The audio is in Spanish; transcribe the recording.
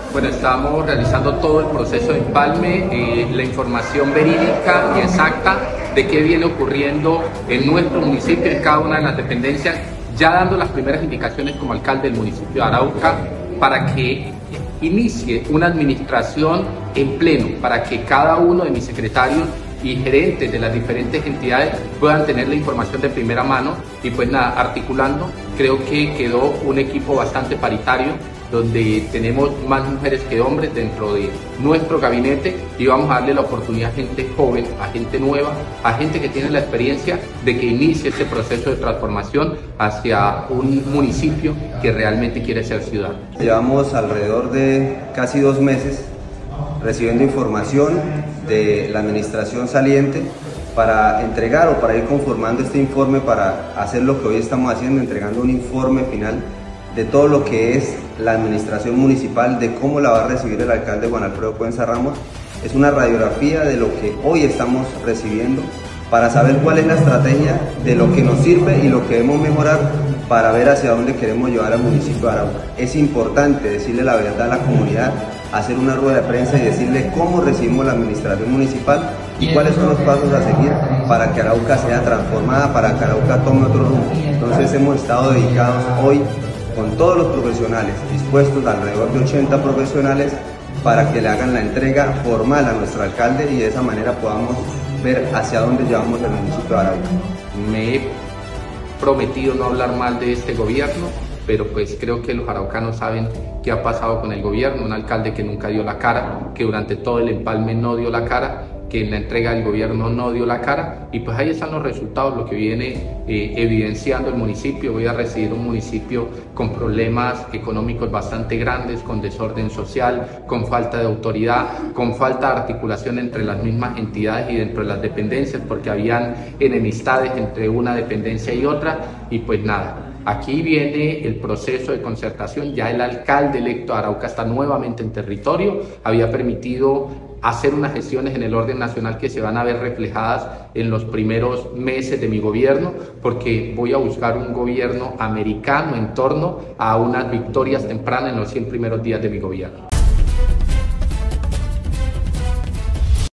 Bueno, estamos realizando todo el proceso de empalme, la información verídica y exacta de qué viene ocurriendo en nuestro municipio, en cada una de las dependencias, ya dando las primeras indicaciones como alcalde del municipio de Arauca para que inicie una administración en pleno, para que cada uno de mis secretarios y gerentes de las diferentes entidades puedan tener la información de primera mano y pues nada, articulando, creo que quedó un equipo bastante paritario donde tenemos más mujeres que hombres dentro de nuestro gabinete y vamos a darle la oportunidad a gente joven, a gente nueva, a gente que tiene la experiencia de que inicie este proceso de transformación hacia un municipio que realmente quiere ser ciudad. Llevamos alrededor de casi 2 meses recibiendo información de la administración saliente para entregar o para ir conformando este informe para hacer lo que hoy estamos haciendo, entregando un informe final de todo lo que es la administración municipal, de cómo la va a recibir el alcalde Juan Alfredo Cuenza Ramos. Es una radiografía de lo que hoy estamos recibiendo para saber cuál es la estrategia de lo que nos sirve y lo que debemos mejorar para ver hacia dónde queremos llevar al municipio de Arauca. Es importante decirle la verdad a la comunidad, hacer una rueda de prensa y decirle cómo recibimos la administración municipal y cuáles son los pasos a seguir para que Arauca sea transformada, para que Arauca tome otro rumbo. Entonces hemos estado dedicados hoy con todos los profesionales, dispuestos alrededor de 80 profesionales para que le hagan la entrega formal a nuestro alcalde y de esa manera podamos ver hacia dónde llevamos el municipio de Arauca. Me he prometido no hablar mal de este gobierno, pero pues creo que los araucanos saben qué ha pasado con el gobierno, un alcalde que nunca dio la cara, que durante todo el empalme no dio la cara, que en la entrega del gobierno no dio la cara, y pues ahí están los resultados, lo que viene evidenciando el municipio. Voy a recibir un municipio con problemas económicos bastante grandes, con desorden social, con falta de autoridad, con falta de articulación entre las mismas entidades y dentro de las dependencias, porque habían enemistades entre una dependencia y otra, y pues nada. Aquí viene el proceso de concertación, ya el alcalde electo de Arauca está nuevamente en territorio, había permitido hacer unas gestiones en el orden nacional que se van a ver reflejadas en los primeros meses de mi gobierno, porque voy a buscar un gobierno americano en torno a unas victorias tempranas en los 100 primeros días de mi gobierno.